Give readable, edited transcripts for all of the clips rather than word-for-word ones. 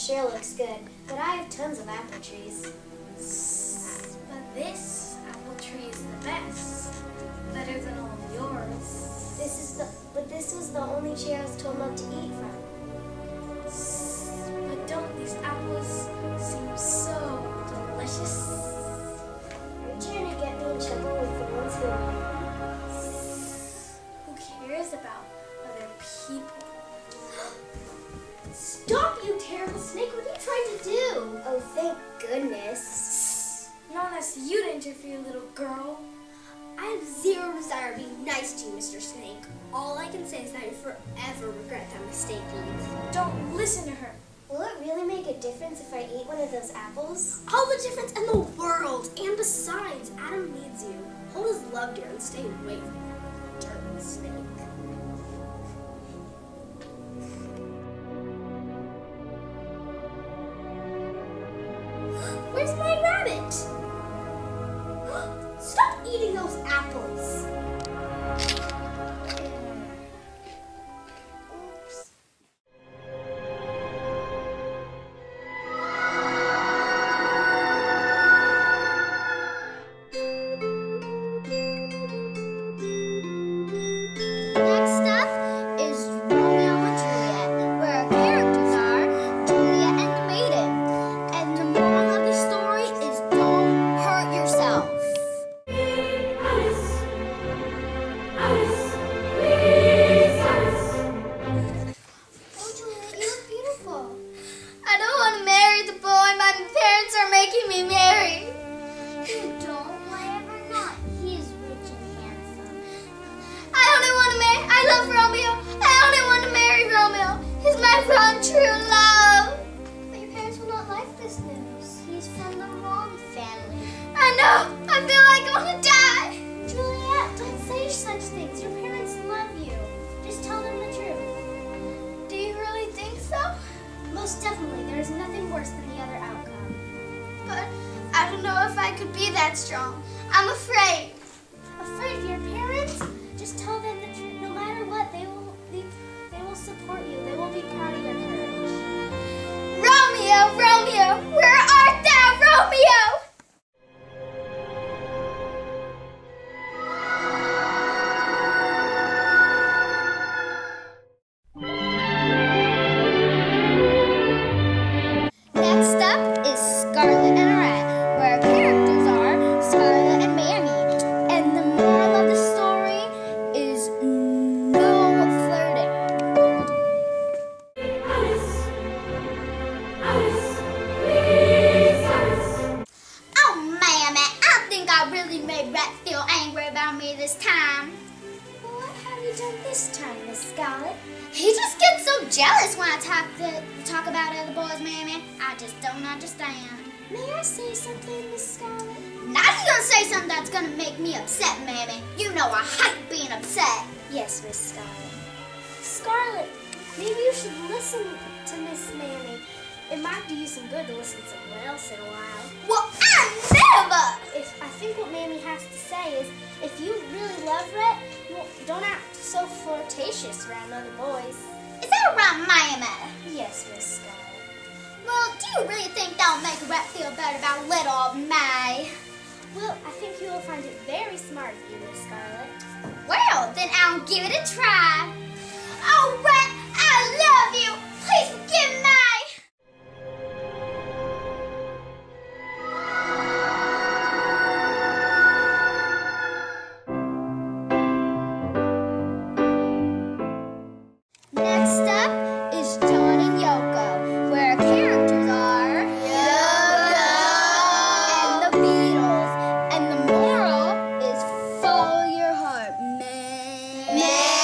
sure looks good, but I have tons of apple trees. But this apple tree is the best. Better than all of yours. This was the only tree I was told not to eat from. But don't these apples seem so delicious? Are you trying to get me in trouble with the ones who are? Who cares about other people? Stop, you terrible snake! What are you trying to do? Oh, thank goodness. No one asked you to interfere, little girl. I have zero desire to be nice to you, Mr. Snake. All I can say is that you forever regret that mistake, Eve. Don't listen to her. Will it really make a difference if I eat one of those apples? All the difference in the world! And besides, Adam needs you. Hold his love dear and stay away from that dirt snake. Where's my rabbit? Stop eating those apples! Oops. Next up is Romeo and Juliet, where our characters are Juliet and the maiden. And the moral of the story is don't hurt yourself. Oh, Juliet, you look beautiful. I don't want to marry the boy my parents are making me marry. You don't? Why ever not? He is rich and handsome. I only want to marry. I love Romeo. I only want to marry Romeo. He's my one true love. But your parents will not like this news. He's from the wrong family. I know. I feel like I want to die. Juliet, don't say such things. Your parents love you. Just tell them the truth. Do you really think so? Most definitely, there is nothing worse than the other outcome. But I don't know if I could be that strong. I'm afraid. Afraid of your parents? Just tell them the truth. No matter what, they will support you. They will be proud of your courage. Romeo, Romeo, where art thou, Romeo? Next up is Scarlet and Rat, where our characters are Scarlet and Mammy. And the moral of the story is no flirting. Oh, Mammy, I think I really made Rat feel angry about me this time. Well, what have you done this time, Miss Scarlet? He just gets so jealous when I talk about other boys, Mammy. I just don't understand. May I say something, Miss Scarlet? Now you're gonna say something that's gonna make me upset, Mammy. You know I hate being upset. Yes, Miss Scarlet. Scarlet, maybe you should listen to Miss Mammy. It might do you some good to listen to someone else in a while. Well, I never! I think what Mammy has to say is, if you really love Rhett, don't act so flirtatious around other boys. Is that around Mammy? Yes, Miss Scarlet. Well, do you really think that'll make Rhett feel better about little old May? Well, I think you will find it very smart of you, Miss Scarlet. Well, then I'll give it a try. Oh, Rhett, I love you. Please forgive me. Next up is John and Yoko, where our characters are Yoko and the Beatles. And the moral is follow your heart, man.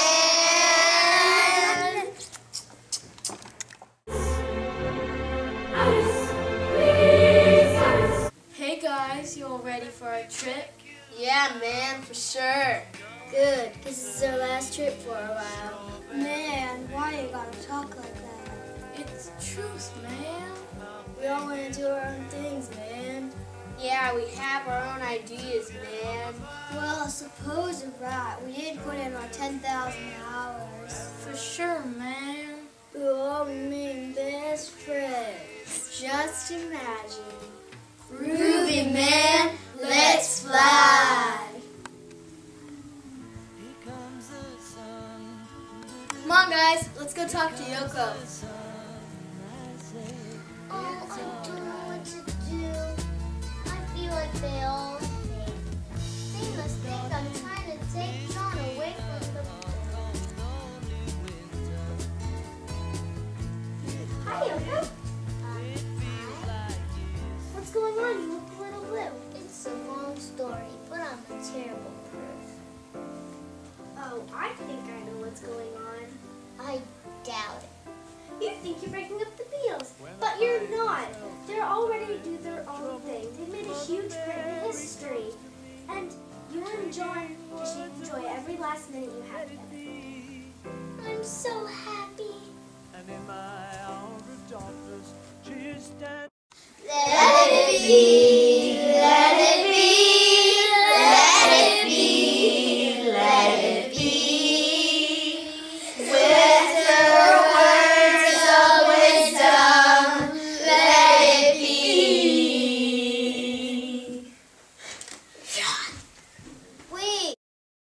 Hey guys, you all ready for our trip? Yeah, man, for sure. Good. This is our last trip for a while. Man, why you gotta talk like that? It's truth, man. We all want to do our own things, man. Yeah, we have our own ideas, man. Well, I suppose you're right. We did put in our 10,000 hours. For sure, man. We will all remain best friends. imagine. Groovy, man. Let's fly. Come on, guys. Let's go talk to Yoko. Oh, I don't know what to do. I feel like they all think. They must think I'm trying to take John away from the Hi, Yoko. Hi. What's going on? You look a little blue. It's a long story, but I'm a terrible proof. Oh, I think I know what's going on. I doubt it. You think you're breaking up the Beatles, but you're not. They're all ready to do their own thing. They've made a huge print in history. And you and John just should enjoy every last minute you have together. I'm so happy. And in my hour of darkness, she stands. Let it be, let it be, let it be, let it be. With her words of wisdom, let it be. Wait.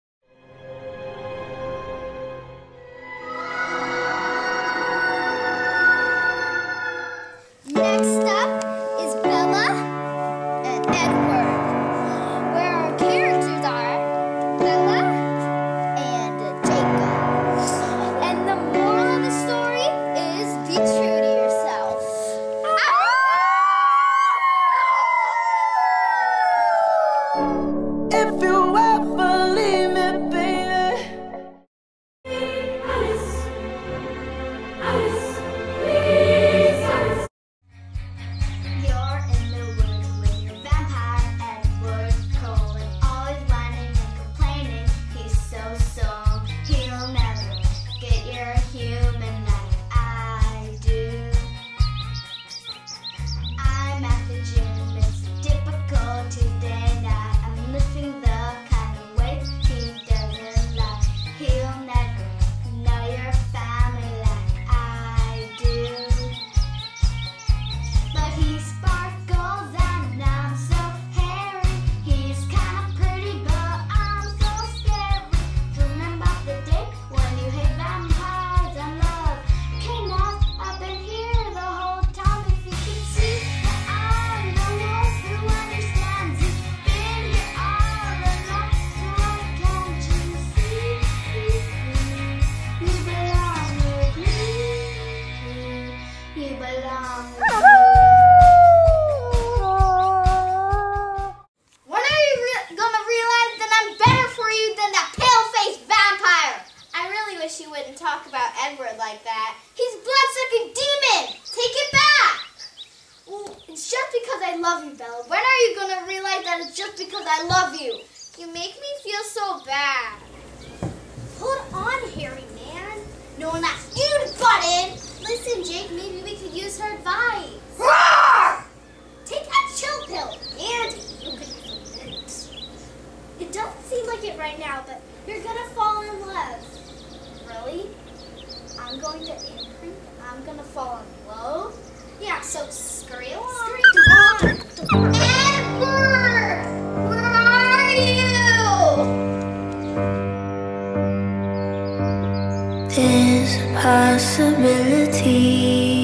Next up is Bella and Edward, where our characters are Bella and Jacob. And the moral of the story is be true to yourself. If you ever leave me, baby. You're in the woods with your vampire Edward Cullen, always whining and complaining. He's so strong, he'll never get your human like I do. I'm at the gym, it's typical Tuesday night. I'm lifting the kind of weight he doesn't like. He'll never know your family like I do. But he sparkles and I'm so hairy. He's kinda pretty but I'm so scary. Remember the day when you hate vampires and love? Okay, now I've been here the whole time. If you could see that I'm the one who understands. You've been here all along, so why can't you see? You belong with me. You belong with me. When are you gonna realize that I'm better for you than that pale-faced vampire? I really wish you wouldn't talk about Edward like that. He's a blood-sucking demon! Take it back! Well, it's just because I love you, Bella. When are you gonna realize that it's just because I love you? You make me feel so bad. Hold on, hairy man. No one asked you to butt in! Listen, Jake, maybe we could use her advice. Roar! Take a chill pill and you'll get some minutes. It doesn't seem like it right now, but you're gonna fall in love. Really? I'm going to imprint. I'm gonna fall in love. Yeah, so scurry along. Edward! Where are you? There's a possibility